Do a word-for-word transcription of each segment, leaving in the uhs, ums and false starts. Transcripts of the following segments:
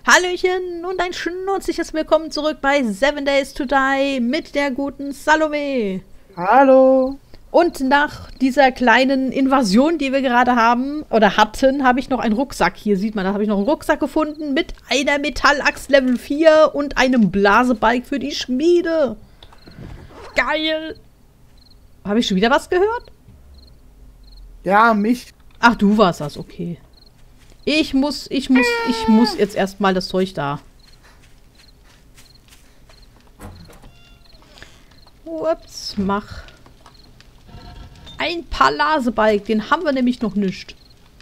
Hallöchen und ein schnurzliches Willkommen zurück bei Seven Days to Die mit der guten Salome. Hallo. Und nach dieser kleinen Invasion, die wir gerade haben, oder hatten, habe ich noch einen Rucksack. Hier sieht man, da habe ich noch einen Rucksack gefunden mit einer Metallaxt Level vier und einem Blasebalg für die Schmiede. Geil. Habe ich schon wieder was gehört? Ja, mich. Ach, du warst das, okay. Ich muss, ich muss, ich muss jetzt erstmal das Zeug da. Ups, mach. Ein Blasebalg, den haben wir nämlich noch nicht.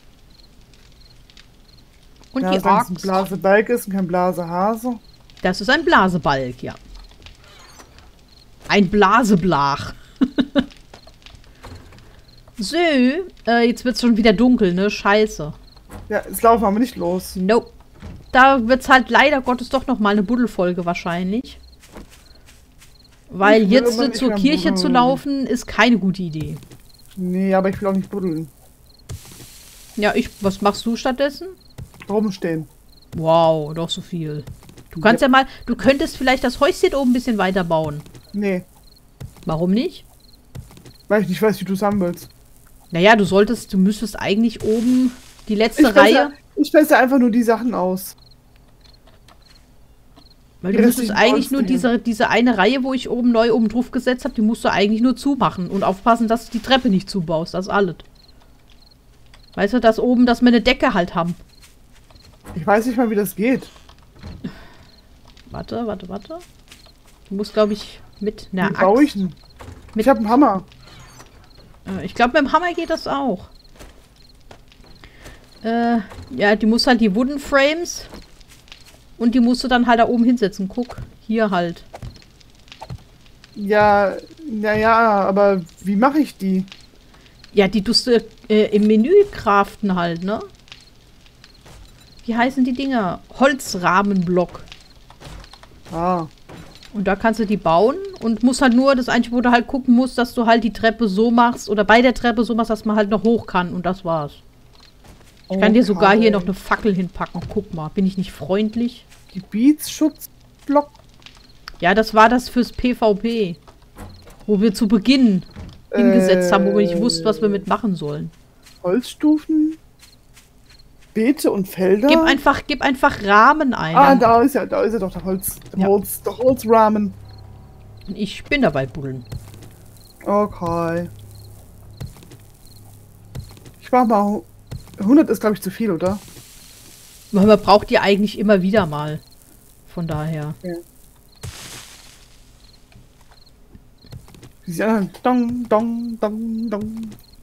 Und ja, die wenn es ein Axt. Blasebalg ist und kein Blasehase. Das ist ein Blasebalg, ja. Ein Blaseblach. So, äh, jetzt wird's schon wieder dunkel, ne? Scheiße. Ja, jetzt laufen wir aber nicht los. Nope. Da wird's halt leider Gottes doch noch mal eine Buddelfolge wahrscheinlich. Weil Ich will jetzt immer äh, nicht zur mehr Kirche zu buddeln. laufen, ist keine gute Idee. Nee, aber ich will auch nicht buddeln. Ja, ich, was machst du stattdessen? Rumstehen. Wow, doch so viel. Du kannst ja, Ja. mal, du könntest vielleicht das Häuschen oben ein bisschen weiter bauen. Nee, Warum nicht? weil ich nicht weiß, wie du es haben willst. Naja, du solltest, du müsstest eigentlich oben die letzte Ich Reihe, besse, ich besse einfach nur die Sachen aus. weil die du müsstest restlichen eigentlich nur Monster diese, diese eine Reihe, wo ich oben neu oben drauf gesetzt habe, die musst du eigentlich nur zumachen und aufpassen, dass du die Treppe nicht zubaust, das ist alles. Weißt du, dass oben, dass wir eine Decke halt haben. Ich weiß nicht mal, wie das geht. Warte, warte, warte. Du musst, glaube ich, mit einer Wie baue ich Axt. denn? Mit- Ich habe einen Hammer. Äh, Ich glaube, mit dem Hammer geht das auch. Äh, ja, die muss halt die Wooden Frames und die musst du dann halt da oben hinsetzen. Guck, hier halt. Ja, naja, aber wie mache ich die? Ja, die tust du äh, im Menü craften halt, ne? Wie heißen die Dinger? Holzrahmenblock. Ah, Und da kannst du die bauen und musst halt nur, das Einzige, wo du halt gucken musst, dass du halt die Treppe so machst oder bei der Treppe so machst, dass man halt noch hoch kann und das war's. Ich kann dir sogar hier noch eine Fackel hinpacken. Guck mal, bin ich nicht freundlich? Gebietsschutzblock. Ja, das war das fürs PvP. Wo wir zu Beginn hingesetzt haben, wo wir nicht wussten, was wir mitmachen sollen. Holzstufen. Beete und Felder. Gib einfach, gib einfach Rahmen ein. Ah, Dann- da ist ja, da ist ja doch der Holz, der Ja. Holz, der Holzrahmen. Ich bin dabei buddeln. Okay. Ich mach mal, hundert ist glaube ich zu viel, oder? Weil man braucht die eigentlich immer wieder mal. Von daher. Die anderen, dong, dong, dong, dong.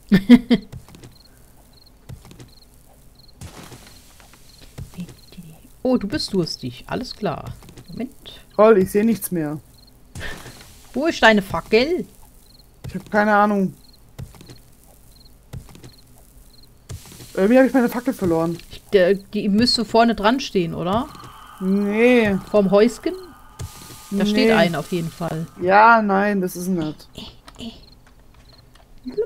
Oh, du bist durstig. Alles klar. Moment. Toll, ich sehe nichts mehr. Wo ist deine Fackel? Ich habe keine Ahnung. Irgendwie habe ich meine Fackel verloren. Ich, der, die müsste vorne dran stehen, oder? Nee. Vorm Häusken? Da nee. steht ein auf jeden Fall. Ja, nein, das ist nicht. Blub.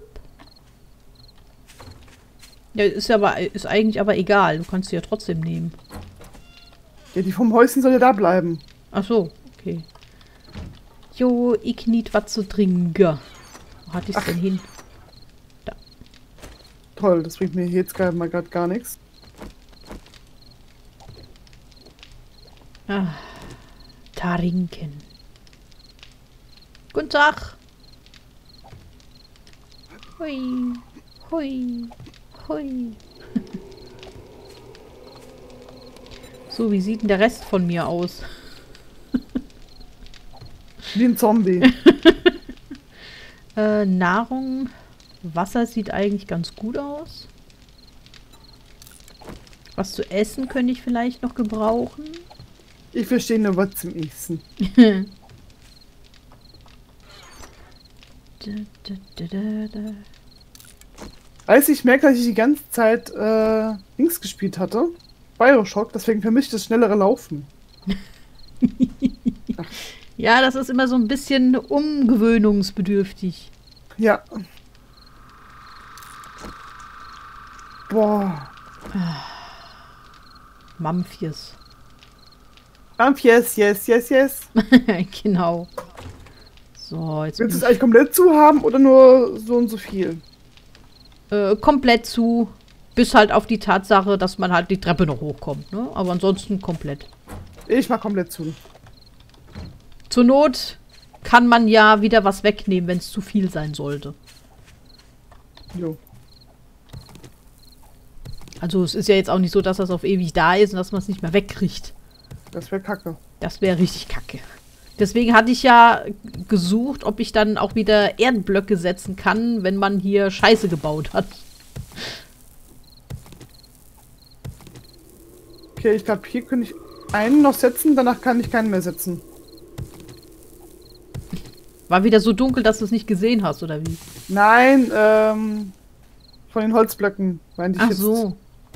Ja, ist ja aber, ist eigentlich aber egal. Du kannst sie ja trotzdem nehmen. Ja, die vom Häuschen soll ja da bleiben. Ach so, okay. Jo, ich niet was zu trinken. Wo hatte ich's Ach. denn hin? Toll, das bringt mir hier jetzt gerade mal grad gar nichts. Ah, trinken. Guten Tag. Hui, hui, hui. So, wie sieht denn der Rest von mir aus? Wie ein Zombie. Äh, Nahrung, Wasser sieht eigentlich ganz gut aus. Was zu essen könnte ich vielleicht noch gebrauchen. Ich verstehe nur was zum Essen. Da, da, da, da, da. Als ich merke, dass ich die ganze Zeit äh, links gespielt hatte, Bioshock, deswegen vermisst das schnellere Laufen. Ja, das ist immer so ein bisschen umgewöhnungsbedürftig. Ja. Boah. Mamphies. Kampf, yes, yes, yes, yes. Genau. So, jetzt Willst du es eigentlich komplett zu haben oder nur so und so viel? äh, komplett zu. Bis halt auf die Tatsache, dass man halt die Treppe noch hochkommt. Ne? Aber ansonsten komplett. Ich mach komplett zu. Zur Not kann man ja wieder was wegnehmen, wenn es zu viel sein sollte. Jo. Also es ist ja jetzt auch nicht so, dass das auf ewig da ist und dass man es nicht mehr wegkriegt. Das wäre kacke. Das wäre richtig kacke. Deswegen hatte ich ja gesucht, ob ich dann auch wieder Erdblöcke setzen kann, wenn man hier Scheiße gebaut hat. Okay, ich glaube, hier könnte ich einen noch setzen, danach kann ich keinen mehr setzen. War wieder so dunkel, dass du es nicht gesehen hast, oder wie? Nein, ähm, von den Holzblöcken, meinte ich Ach jetzt. so.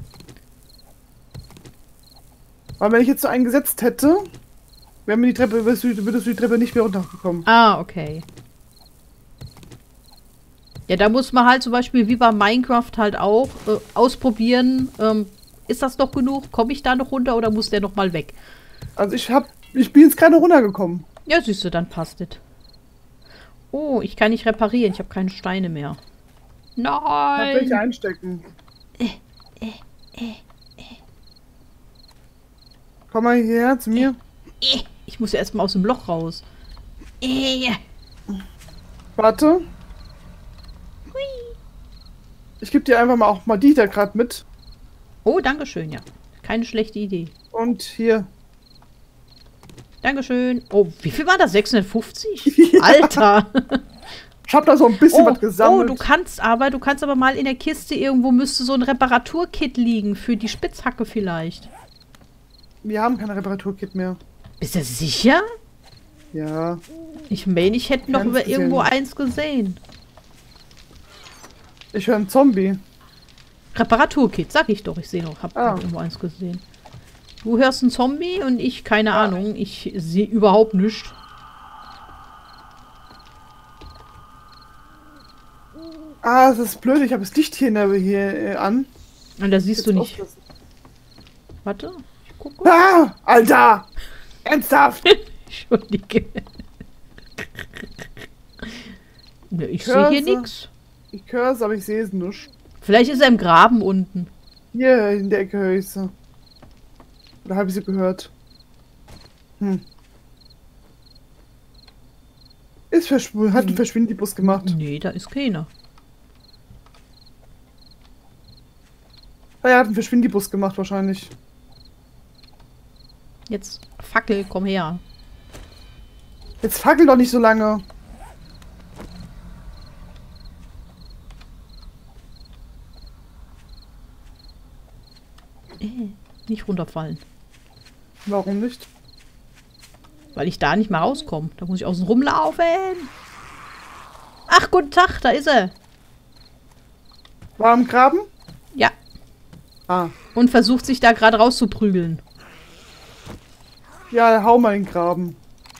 Aber wenn ich jetzt so einen gesetzt hätte, wäre mir die Treppe, würdest du, würdest du die Treppe nicht mehr runtergekommen. Ah, okay. Ja, da muss man halt zum Beispiel wie bei Minecraft halt auch äh, ausprobieren, ähm, ist das noch genug? Komme ich da noch runter oder muss der noch mal weg? Also ich hab, ich bin jetzt gerade runtergekommen. Ja, siehst du, dann passt es. Oh, ich kann nicht reparieren, ich habe keine Steine mehr. Da will ich Nein! einstecken. Komm mal hierher zu mir. Eh, Ich muss ja erstmal aus dem Loch raus. Eh. Warte. Ich gebe dir einfach mal auch mal die da gerade mit. Oh, dankeschön, ja. Keine schlechte Idee. Und hier. Dankeschön. Oh, wie viel war das? sechshundertfünfzig? Alter! Ich habe da so ein bisschen Oh, was gesammelt. oh, du kannst aber, du kannst aber mal in der Kiste irgendwo müsste so ein Reparaturkit liegen für die Spitzhacke vielleicht. Wir haben kein Reparaturkit mehr. Bist du sicher? Ja. Ich meine, ich hätte noch Ganz über irgendwo gesehen. eins gesehen. Ich höre einen Zombie. Reparaturkit, sag ich doch. Ich sehe noch, hab Ah. irgendwo eins gesehen. Du hörst einen Zombie und ich, keine Ahnung, ich sehe überhaupt nichts. Ah, das ist blöd. Ich habe das Licht hier, in der, hier äh, an. Und da siehst du Jetzt nicht. aufpassen. Warte, ich gucke. Ah, Alter! Ernsthaft! Entschuldige. Ne, ich sehe Hörse. hier nichts. Ich höre es, aber ich sehe es nicht. Vielleicht ist er im Graben unten. Hier in der Ecke höre ich sie. Oder habe ich sie gehört? Hm. Ist verschwunden. Hat einen Verschwindibus gemacht. Nee, da ist keiner. Er hat einen Verschwindibus gemacht wahrscheinlich. Jetzt, Fackel, komm her. Jetzt fackel doch nicht so lange. Äh, nicht runterfallen. Warum nicht? Weil ich da nicht mehr rauskomme. Da muss ich außen rumlaufen. Ach, guten Tag, da ist er. War am Graben? Ja, Ah. und versucht sich da gerade rauszuprügeln. Ja, hau mal in den Graben.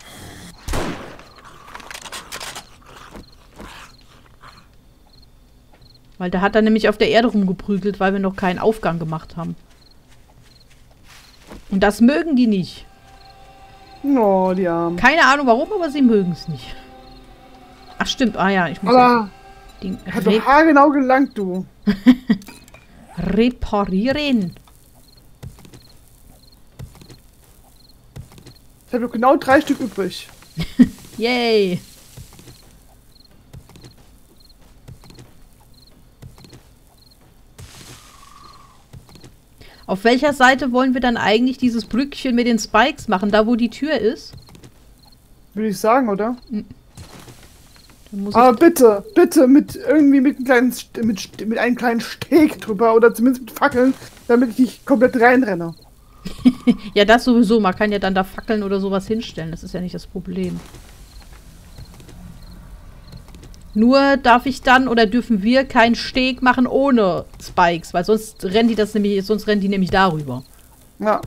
Weil da hat er nämlich auf der Erde rumgeprügelt, weil wir noch keinen Aufgang gemacht haben. Und das mögen die nicht. Oh, die Armen. Keine Ahnung warum, aber sie mögen es nicht. Ach stimmt, ah ja, ich muss Aber das Ding hat re doch haargenau gelangt, du. reparieren. Ich habe genau drei Stück übrig. Yay. Auf welcher Seite wollen wir dann eigentlich dieses Brückchen mit den Spikes machen? Da, wo die Tür ist? Würde ich sagen, oder? Dann muss Aber ich bitte, bitte mit irgendwie mit einem kleinen St- mit, St- mit einem kleinen Steg drüber oder zumindest mit Fackeln, damit ich nicht komplett reinrenne. ja, das sowieso. Man kann ja dann da Fackeln oder sowas hinstellen. Das ist ja nicht das Problem. Nur darf ich dann oder dürfen wir keinen Steg machen ohne Spikes, weil sonst rennen die das nämlich, sonst rennen die nämlich darüber. Ja.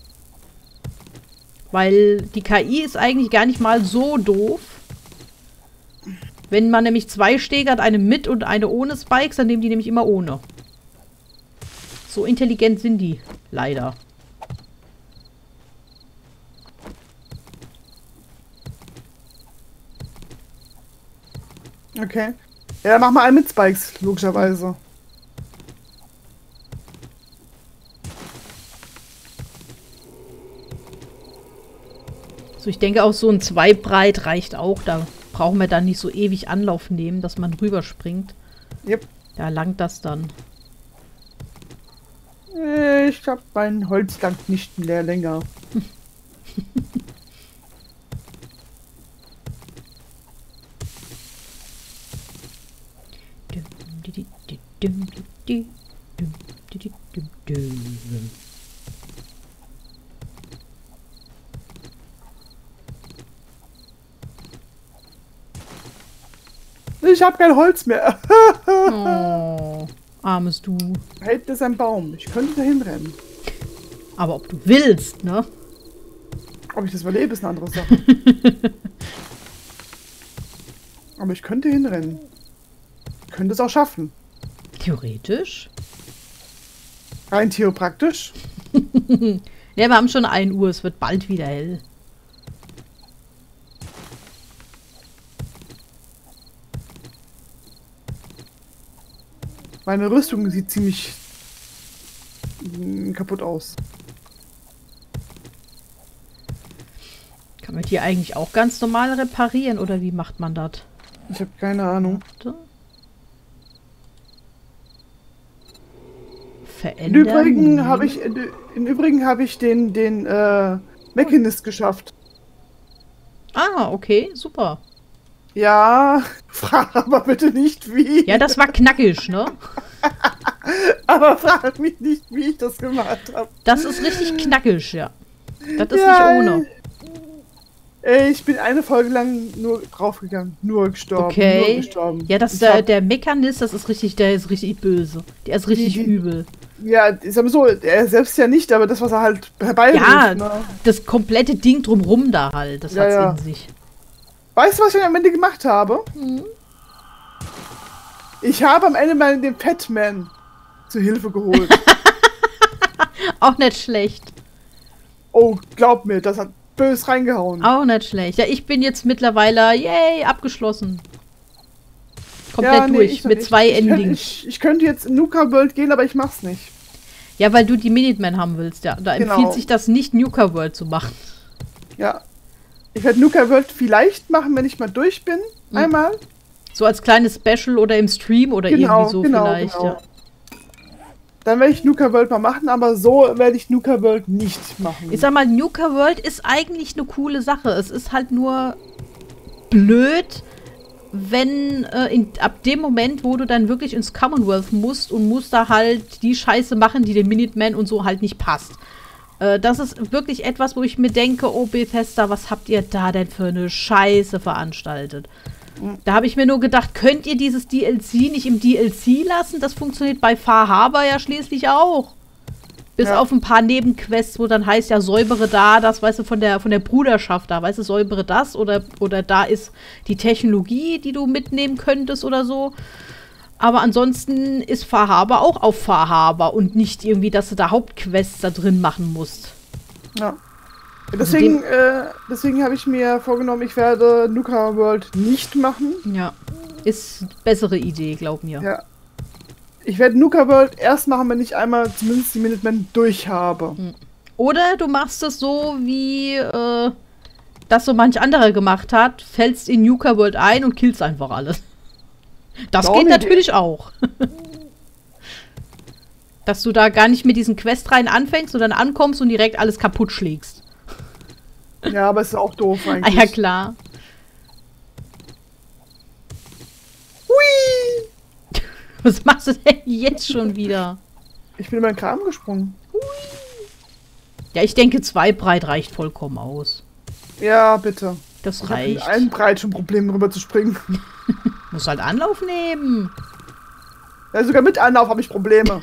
Weil die K I ist eigentlich gar nicht mal so doof. Wenn man nämlich zwei Stege hat, eine mit und eine ohne Spikes, dann nehmen die nämlich immer ohne. So intelligent sind die, leider. Okay. Ja, dann mach mal einen mit Spikes, logischerweise. So, ich denke auch so ein zwei breit reicht auch. Da brauchen wir dann nicht so ewig Anlauf nehmen, dass man rüberspringt. Yep. Da langt das dann. Äh, Ich glaube, mein Holz langt nicht mehr länger. Ich habe kein Holz mehr. Oh, armes Du. Hält ist ein Baum. Ich könnte dahin rennen. Aber ob du willst, ne? Ob ich das überlebe, ist eine andere Sache. Aber ich könnte hinrennen. Ich könnte es auch schaffen. Theoretisch? Rein theopraktisch. Ja, wir haben schon ein Uhr, es wird bald wieder hell. Meine Rüstung sieht ziemlich mm, kaputt aus. Kann man die eigentlich auch ganz normal reparieren oder wie macht man das? Ich habe keine Ahnung. Verändern. Im Übrigen habe ich, im Übrigen habe ich den, den äh, Mechanist geschafft. Ah, okay, super. Ja, frag aber bitte nicht wie. Ja, das war knackig, ne? Aber frag mich nicht, wie ich das gemacht habe. Das ist richtig knackig, ja. Das ist Ja, nicht ohne. Ey, ich bin eine Folge lang nur draufgegangen. Nur gestorben. Okay. Nur gestorben. Ja, das Ich der, hab- der Mechanist, das ist richtig, der ist richtig böse. Der ist richtig Die- die- übel. Ja, ich sag mal so, er selbst ja nicht, aber das, was er halt herbeiruft, Ja, ne? das komplette Ding drumrum da halt, das Ja, hat's ja. in sich. Weißt du, was ich am Ende gemacht habe? Mhm. Ich habe am Ende mal den Fatman zu Hilfe geholt. Auch nicht schlecht. Oh, glaub mir, das hat bös reingehauen. Auch nicht schlecht. Ja, ich bin jetzt mittlerweile, yay, abgeschlossen. Komplett Ja, nee, durch, ich noch mit nicht. zwei ich könnte, Endings. ich, ich könnte jetzt in Nuka World gehen, aber ich mach's nicht. Ja, weil du die Minutemen haben willst, ja. Da Genau. empfiehlt sich das nicht, Nuka World zu machen. Ja. Ich werde Nuka World vielleicht machen, wenn ich mal durch bin. Mhm. Einmal. So als kleines Special oder im Stream oder Genau, irgendwie so genau, vielleicht, genau. ja. Dann werde ich Nuka World mal machen, aber so werde ich Nuka World nicht machen. Ich sag mal, Nuka World ist eigentlich eine coole Sache. Es ist halt nur blöd, wenn äh, in, ab dem Moment, wo du dann wirklich ins Commonwealth musst und musst da halt die Scheiße machen, die den Minutemen und so halt nicht passt. Äh, das ist wirklich etwas, wo ich mir denke, oh Bethesda, was habt ihr da denn für eine Scheiße veranstaltet? Da habe ich mir nur gedacht, könnt ihr dieses D L C nicht im D L C lassen? Das funktioniert bei Far Harbor ja schließlich auch. Bis Ja. auf ein paar Nebenquests, wo dann heißt, ja, säubere da, das, weißt du, von der, von der Bruderschaft da, weißt du, säubere das oder, oder da ist die Technologie, die du mitnehmen könntest oder so. Aber ansonsten ist Far Harbor auch auf Far Harbor und nicht irgendwie, dass du da Hauptquests da drin machen musst. Ja. Deswegen, äh, deswegen habe ich mir vorgenommen, ich werde Nuka World nicht machen. Ja, ist bessere Idee, glaub mir. Ja. Ich werde Nuka World erst machen, wenn ich einmal zumindest die Minutemen durch habe. Oder du machst es so, wie äh, das so manch anderer gemacht hat, fällst in Nuka World ein und killst einfach alles. Das Auch geht eine natürlich auch. Dass du da gar nicht mit diesen Questreihen anfängst und dann ankommst und direkt alles kaputt schlägst. Ja, aber es ist auch doof Ah eigentlich. ja, klar. Hui! Was machst du denn jetzt schon wieder? Ich bin in meinen Kram gesprungen. Ja, ich denke, zwei breit reicht vollkommen aus. Ja, bitte. Das Ich habe in reicht. allen Breit schon Probleme rüber zu springen. Muss halt Anlauf nehmen. Ja, sogar mit Anlauf habe ich Probleme.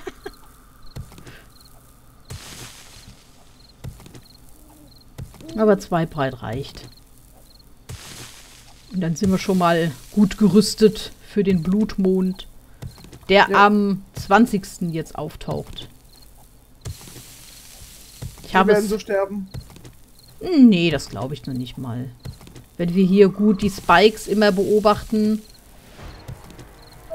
Aber zwei breit reicht. Und dann sind wir schon mal gut gerüstet für den Blutmond, der Ja. am zwanzigsten jetzt auftaucht. Ich Wir habe werden es... so sterben. Nee, das glaube ich noch nicht mal. Wenn wir hier gut die Spikes immer beobachten,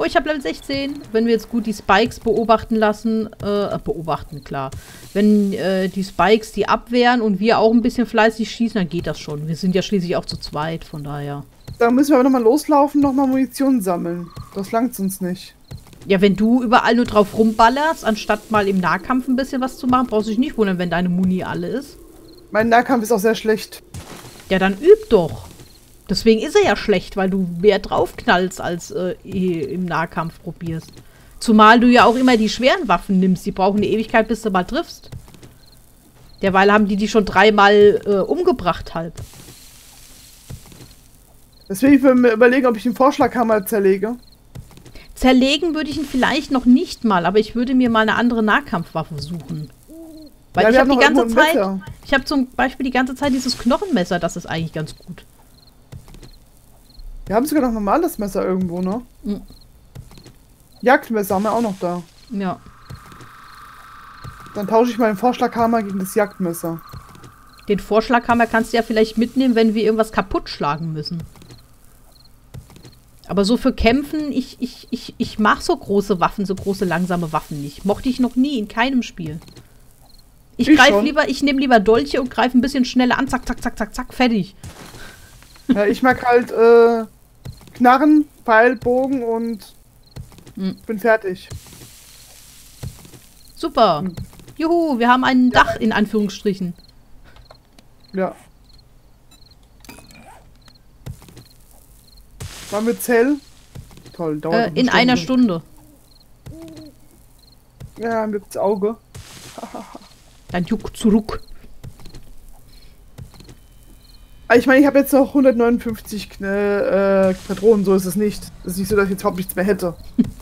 Oh, ich habe Level sechzehn. Wenn wir jetzt gut die Spikes beobachten lassen, äh, beobachten, klar. Wenn äh, die Spikes die abwehren und wir auch ein bisschen fleißig schießen, dann geht das schon. Wir sind ja schließlich auch zu zweit, von daher. Da müssen wir aber nochmal loslaufen, nochmal Munition sammeln. Das langt uns nicht. Ja, wenn du überall nur drauf rumballerst, anstatt mal im Nahkampf ein bisschen was zu machen, brauchst du dich nicht wundern, wenn deine Muni alle ist. Mein Nahkampf ist auch sehr schlecht. Ja, dann üb doch. Deswegen ist er ja schlecht, weil du mehr draufknallst, als äh, im Nahkampf probierst. Zumal du ja auch immer die schweren Waffen nimmst. Die brauchen eine Ewigkeit, bis du mal triffst. Derweil haben die die schon dreimal äh, umgebracht halb. Deswegen will ich mir überlegen, ob ich den Vorschlaghammer zerlege. Zerlegen würde ich ihn vielleicht noch nicht mal, aber ich würde mir mal eine andere Nahkampfwaffe suchen. Weil Ja, ich wir habe haben die noch ganze irgendwo ein Zeit, Messer. ich habe zum Beispiel die ganze Zeit dieses Knochenmesser, das ist eigentlich ganz gut. Wir haben sogar noch ein normales Messer irgendwo, ne? Mhm. Jagdmesser haben wir auch noch da. Ja. Dann tausche ich meinen Vorschlaghammer gegen das Jagdmesser. Den Vorschlaghammer kannst du ja vielleicht mitnehmen, wenn wir irgendwas kaputt schlagen müssen. Aber so für Kämpfen, ich, ich, ich, ich mag so große Waffen, so große langsame Waffen nicht. Mochte ich noch nie, in keinem Spiel. Ich, Ich greif schon. lieber, ich nehme lieber Dolche und greife ein bisschen schneller an. Zack, zack, zack, zack, zack, fertig. Ja, ich mag halt äh, Knarren, Pfeil, Bogen und Hm. bin fertig. Super. Hm. Juhu, wir haben ein Dach in Anführungsstrichen. Ja. Waren wir Zell? Toll, dauert Äh, noch eine in einer Stunde. Ja, mir das Auge. Dann juck zurück. Ah, Ich meine, ich habe jetzt noch hundertneunundfünfzig Kn äh, Patronen, so ist es nicht. Es ist nicht so, dass ich jetzt überhaupt nichts mehr hätte.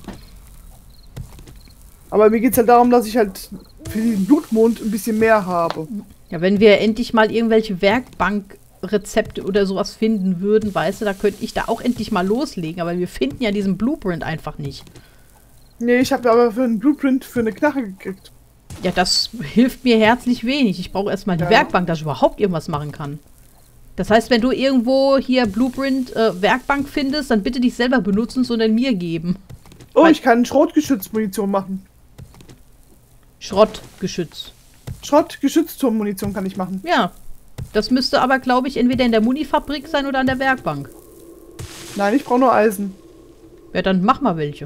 Aber mir geht es halt darum, dass ich halt für den Blutmond ein bisschen mehr habe. Ja, wenn wir endlich mal irgendwelche Werkbankrezepte oder sowas finden würden, weißt du, da könnte ich da auch endlich mal loslegen. Aber wir finden ja diesen Blueprint einfach nicht. Nee, ich habe aber für einen Blueprint für eine Knarre gekriegt. Ja, das hilft mir herzlich wenig. Ich brauche erstmal die Ja. Werkbank, dass ich überhaupt irgendwas machen kann. Das heißt, wenn du irgendwo hier Blueprint äh, Werkbank findest, dann bitte dich selber benutzen, sondern mir geben. Oh, Weil- ich kann Schrotgeschützmunition machen. Schrottgeschütz. Schrottgeschützturmmunition kann ich machen. Ja. Das müsste aber, glaube ich, entweder in der Munifabrik sein oder an der Werkbank. Nein, ich brauche nur Eisen. Ja, dann mach mal welche.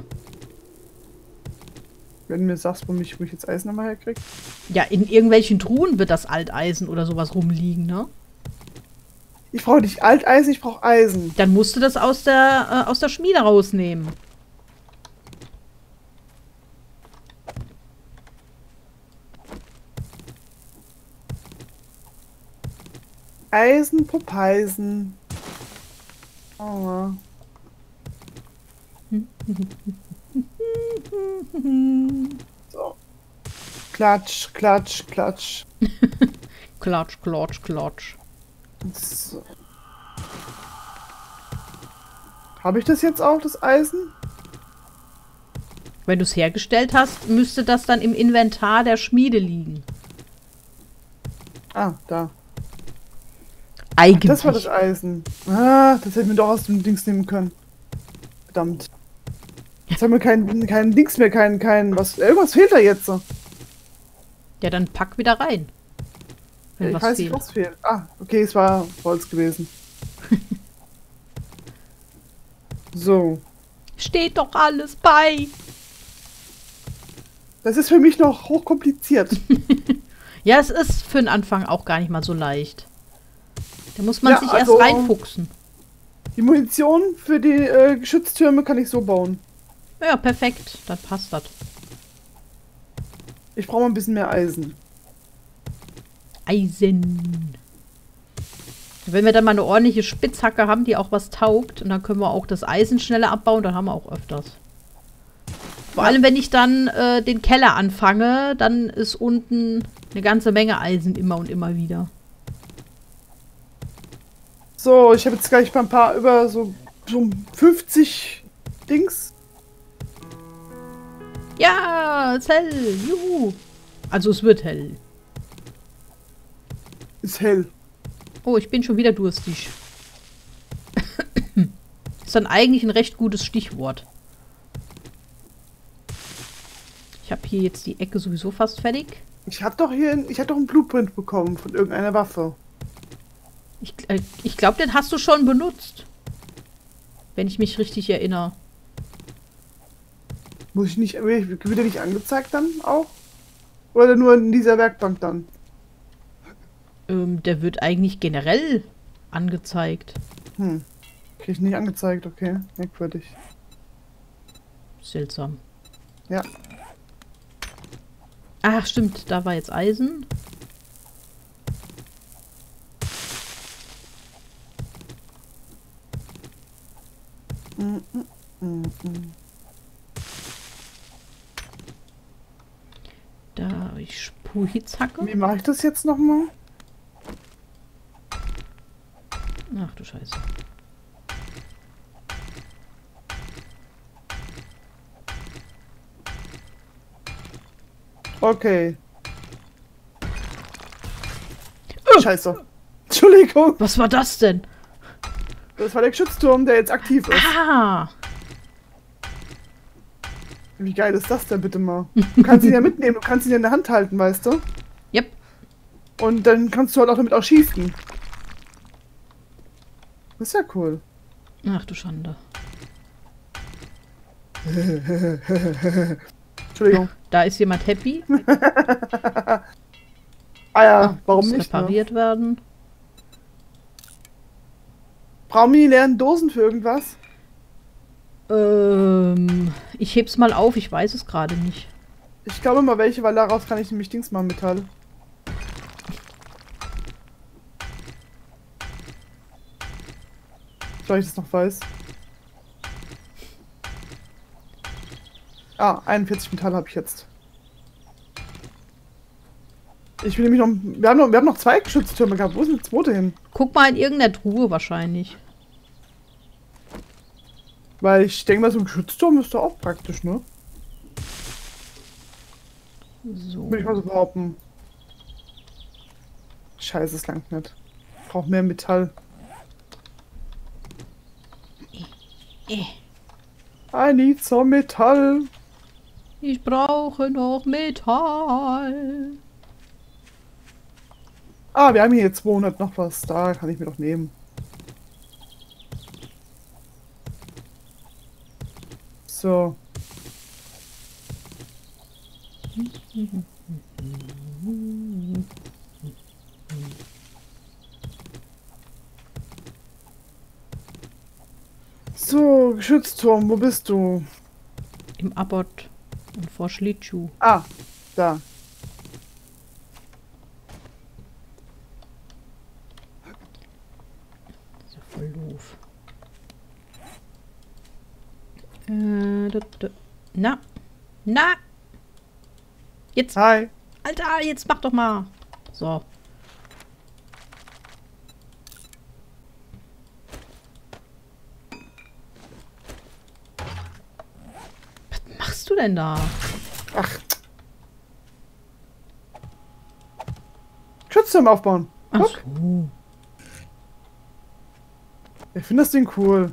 Wenn du mir sagst, wo ich, wo ich jetzt Eisen nochmal herkriege. Ja, in irgendwelchen Truhen wird das Alteisen oder sowas rumliegen, ne? Ich brauche nicht Alteisen, ich brauche Eisen. Dann musst du das aus der, äh, aus der Schmiede rausnehmen. Eisen, Popeisen. Oh. So. Klatsch, klatsch, klatsch. Klatsch, klatsch, klatsch. So. Habe ich das jetzt auch, das Eisen? Wenn du es hergestellt hast, müsste das dann im Inventar der Schmiede liegen. Ah, da. Eigentlich. Das war das Eisen. Ah, das hätten wir doch aus dem Dings nehmen können. Verdammt. Jetzt haben wir kein, kein Dings mehr, kein, kein, was, irgendwas fehlt da jetzt. Ja, dann pack wieder rein. Wenn Ich was weiß nicht, fehlt. was fehlt. Ah, okay, es war Holz gewesen. So. Steht doch alles bei. Das ist für mich noch hochkompliziert. Ja, es ist für den Anfang auch gar nicht mal so leicht. Da muss man Ja, sich also- erst reinfuchsen. Die Munition für die äh, Geschütztürme kann ich so bauen. Ja, perfekt. Dann passt das. Ich brauche mal ein bisschen mehr Eisen. Eisen. Wenn wir dann mal eine ordentliche Spitzhacke haben, die auch was taugt, und dann können wir auch das Eisen schneller abbauen, dann haben wir auch öfters. Vor Ja. allem, wenn ich dann äh, den Keller anfange, dann ist unten eine ganze Menge Eisen immer und immer wieder. So, ich habe jetzt gleich mal ein paar über so, so fünfzig Dings. Ja, es ist hell. Juhu. Also es wird hell. Ist hell. Oh, ich bin schon wieder durstig. Ist dann eigentlich ein recht gutes Stichwort. hier jetzt die Ecke sowieso fast fertig. Ich hab doch hier, ich hab doch einen Blueprint bekommen von irgendeiner Waffe. Ich, äh, ich glaube, den hast du schon benutzt. Wenn ich mich richtig erinnere. Muss ich nicht, wird der nicht angezeigt dann auch? Oder nur in dieser Werkbank dann? Ähm, der wird eigentlich generell angezeigt. Hm. Krieg ich nicht angezeigt, okay. Merkwürdig. Seltsam. Ja. Ach, stimmt, da war jetzt Eisen. Mm, mm, mm, mm. Da habe ich Spurhitzhacke. Wie mache ich das jetzt nochmal? Ach du Scheiße. Okay. Scheiße. Entschuldigung. Was war das denn? Das war der Geschützturm, der jetzt aktiv ist. Ah! Wie geil ist das denn bitte mal? Du kannst ihn ja mitnehmen, du kannst ihn ja in der Hand halten, weißt du? Yep. Und dann kannst du halt auch damit auch schießen. Das ist ja cool. Ach du Schande. Entschuldigung. Da ist jemand happy. Ah ja, warum Muss nicht? Ne? repariert werden. Brauchen wir die leeren Dosen für irgendwas? Ähm, ich heb's mal auf, ich weiß es gerade nicht. Ich glaube mal welche, weil daraus kann ich nämlich Dings machen, Metall. Soll ich das noch weiß? Ah, einundvierzig Metall habe ich jetzt. Ich will nämlich noch. Wir haben noch, wir haben noch zwei Geschütztürme gehabt. Wo ist denn das zweite hin? Guck mal in irgendeiner Truhe wahrscheinlich. Weil ich denke mal, so ein Geschützturm ist doch auch praktisch, ne? So. Will ich mal so behaupten. Scheiße, es langt nicht. Ich brauche mehr Metall. Äh. I need some Metall. Ich brauche noch Metall. Ah, wir haben hier zweihundert noch was. Da kann ich mir doch nehmen. So. So, Geschützturm, wo bist du? Im Abbott und vor Schlittschuh. Ah, da. Das ist ja voll doof. Äh, da, da. Na. Na. Jetzt. Hi. Alter, jetzt mach doch mal. So. Was machst du denn da? Ach. Geschützturm aufbauen. Ach Guck. so. Ich finde das Ding cool.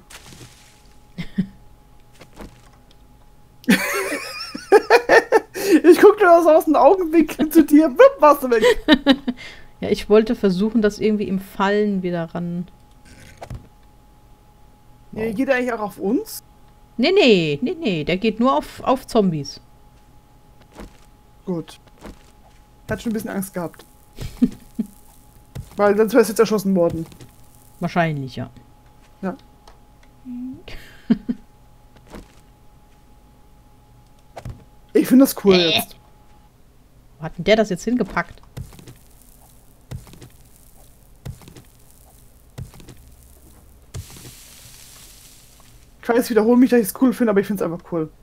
Ich gucke nur so aus dem Augenwinkel zu dir. Wupp, warst du weg. Ja, ich wollte versuchen, das irgendwie im Fallen wieder ran. Ja, geht der eigentlich auch auf uns? Nee, nee, nee, nee. Der geht nur auf, auf Zombies. Gut. Hat schon ein bisschen Angst gehabt. Weil sonst wäre es jetzt erschossen worden. Wahrscheinlich, ja. Ja. Ich finde das cool Äh. jetzt. Wo hat denn der das jetzt hingepackt? Ich weiß, wiederhole mich, dass ich es cool finde, aber ich finde es einfach cool.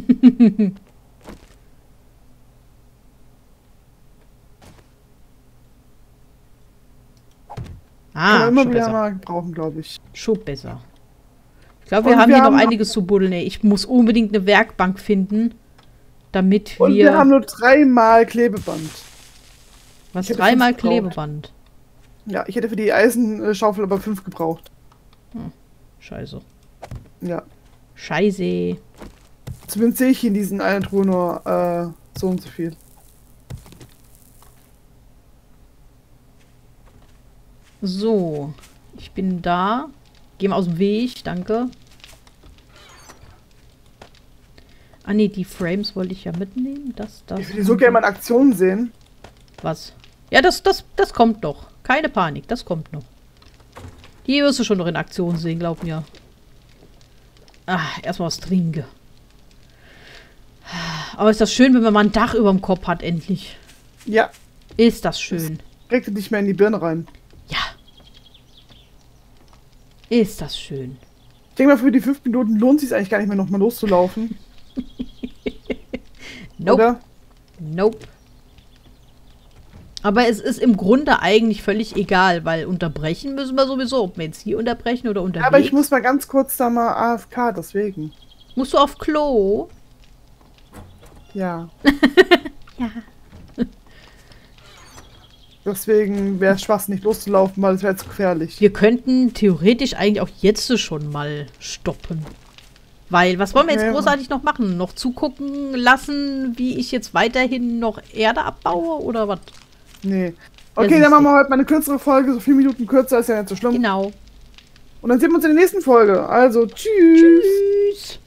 Kann Ah, man immer schon wieder besser. mal brauchen, glaube ich. Schon besser. Ich glaube, wir Und haben wir hier haben noch noch- einiges zu buddeln. Ey. Ich muss unbedingt eine Werkbank finden, damit Und wir... wir haben nur dreimal Klebeband. was? ich hätte Dreimal fünf gebraucht. Klebeband. Ja, ich hätte für die Eisenschaufel aber fünf gebraucht. Scheiße. Ja. Scheiße. Zumindest sehe ich hier in diesen einen Truhe nur äh, so und so viel. So, ich bin da. Geh mal aus dem Weg, danke. Ah ne, die Frames wollte ich ja mitnehmen. Das, das. Ich würde so gerne mal in Aktion sehen. Was? Ja, das, das, das kommt noch. Keine Panik, das kommt noch. Die wirst du schon noch in Aktion sehen, glaub mir. Ah, erstmal was trinken. Aber ist das schön, wenn man mal ein Dach über dem Kopf hat, endlich. Ja. Ist das schön. Direkt nicht mehr in die Birne rein. Ja. Ist das schön. Ich denke mal, für die fünf Minuten lohnt es sich eigentlich gar nicht mehr, nochmal loszulaufen. Nope. Oder? Nope. Aber es ist im Grunde eigentlich völlig egal, weil unterbrechen müssen wir sowieso. Ob wir jetzt hier unterbrechen oder unterwegs. Ja, aber ich muss mal ganz kurz da mal A F K, deswegen. Musst du auf Klo? Ja. Ja. Deswegen wäre es Spaß, nicht loszulaufen, weil es wäre zu gefährlich. Wir könnten theoretisch eigentlich auch jetzt schon mal stoppen. Weil, was wollen wir jetzt Okay. großartig noch machen? Noch zugucken lassen, wie ich jetzt weiterhin noch Erde abbaue oder was? Nee. Das Okay, ist dann machen wir nicht. heute mal eine kürzere Folge, so vier Minuten kürzer, ist ja nicht so schlimm. Genau. Und dann sehen wir uns in der nächsten Folge. Also, tschüss. Tschüss.